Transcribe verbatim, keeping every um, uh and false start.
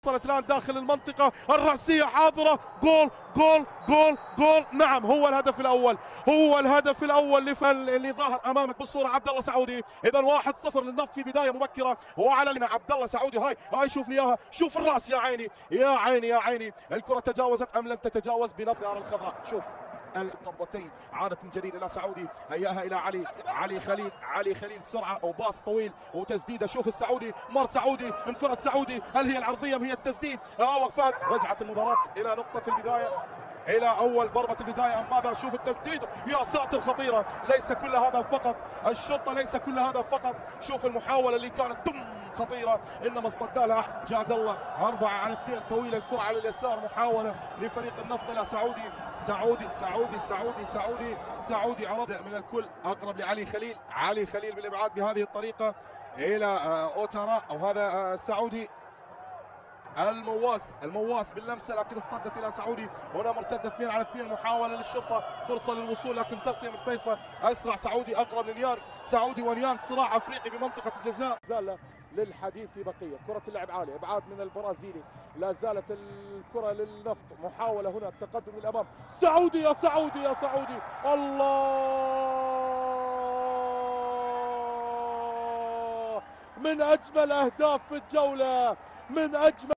وصلت الان داخل المنطقه الراسيه حاضره. جول جول جول جول. نعم هو الهدف الاول، هو الهدف الاول لفل اللي ظاهر امامك بالصوره عبد الله سعودي. اذا واحد صفر للنفط في بدايه مبكره، وعلى لنا عبد الله سعودي. هاي هاي شوف لي اياها، شوف الراس يا عيني يا عيني يا عيني. الكره تجاوزت ام لم تتجاوز بنظر الخضراء. شوف القبضتين عادت من جديد الى سعودي، هياها الى علي علي خليل علي خليل سرعه او باص طويل وتسديده. شوف السعودي، مر سعودي، انفرد سعودي. هل هي العرضيه ام هي التسديد؟ اه وقفات. رجعت المباراه الى نقطه البدايه، الى اول ضربه البدايه. ام ماذا؟ شوف التسديد، يا ساتر خطيره. ليس كل هذا فقط الشرطه، ليس كل هذا فقط. شوف المحاوله اللي كانت دم خطيره، انما الصدى لها جاد الله. أربعة على اثنين طويله، الكره على اليسار، محاوله لفريق النفط الى سعودي سعودي سعودي سعودي سعودي سعودي عرض من الكل، اقرب لعلي خليل. علي خليل بالابعاد بهذه الطريقه الى اوتارا، او هذا السعودي المواس المواس باللمسه، لكن اصطدت الى سعودي. هنا مرتده اثنين على اثنين، محاوله للشرطه، فرصه للوصول لكن تغطيه من فيصل. اسرع سعودي، اقرب لنيانج. سعودي ونيانج صراع افريقي بمنطقه الجزاء. زال للحديث بقيه. كره اللعب عاليه، ابعاد من البرازيلي. لا زالت الكره للنفط، محاوله هنا التقدم للامام. سعودي يا سعودي يا سعودي، الله، من اجمل اهداف في الجوله، من اجمل